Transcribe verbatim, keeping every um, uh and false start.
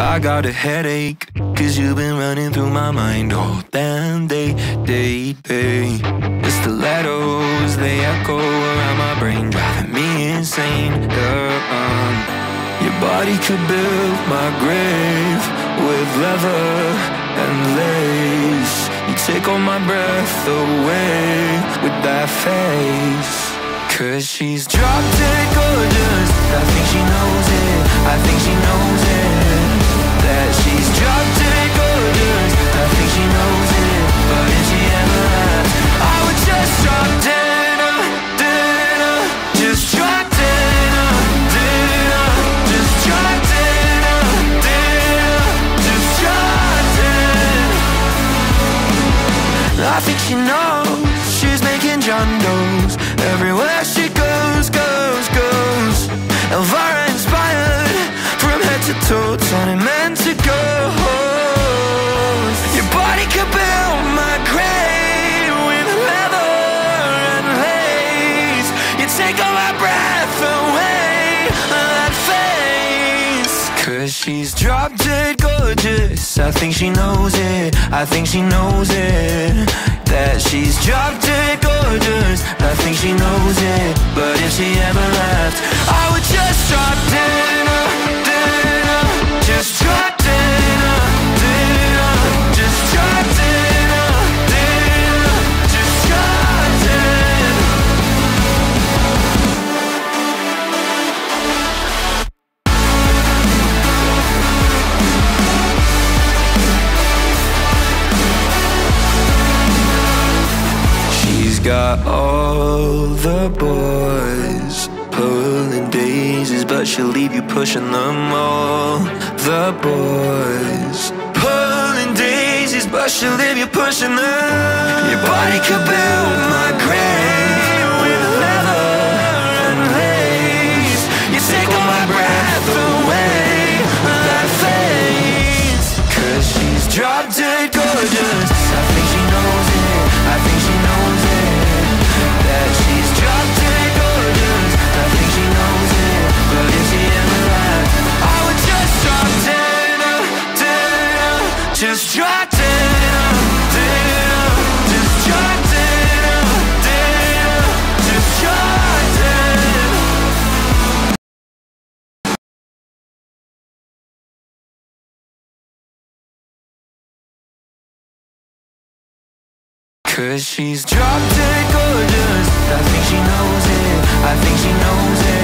I got a headache, cause you've been running through my mind all damn day, day, day. The stilettos, they echo around my brain, driving me insane. uh, um, Your body could build my grave with leather and lace. You take all my breath away with that face. Cause she's drop dead gorgeous, I think she knows it, I think she knows it. That she's drop dead gorgeous, I think she knows it. But if she ever asked, I would just drop dead, uh, dead, uh, just drop dead, uh, dead, uh, just drop dead, uh, dead, uh, just drop dead. I think she knows she's making John Doe's everywhere she goes, goes, goes. Elvara-inspired, from head to toe, Tony meant to go. Your body could build my grave with leather and lace. You take all my breath away, that face. Cause she's drop dead gorgeous, I think she knows it, I think she knows it. That she's drop dead gorgeous, I think she knows it. But if she ever left, I would just drop dead, uh, dead, uh, just drop dead, uh, dead, uh, just drop dead, uh, dead, uh, just drop dead. She's got all the boys pulling daisies, but she'll leave you pushing them all. The boys pulling daisies, but she'll leave you pushing them. Your body could build my grave with leather and lace. You take all my breath away, that face. Cause she's drop dead gorgeous, I think she knows it, I think she knows it. That she's drop dead gorgeous, I think she knows it. But if she ever left, I would just drop dead, uh, dead, uh, just drop dead, uh, dead, uh, just drop dead, uh, dead, uh, just drop dead. Cause she's drop dead gorgeous, I think she knows it, I think she knows it.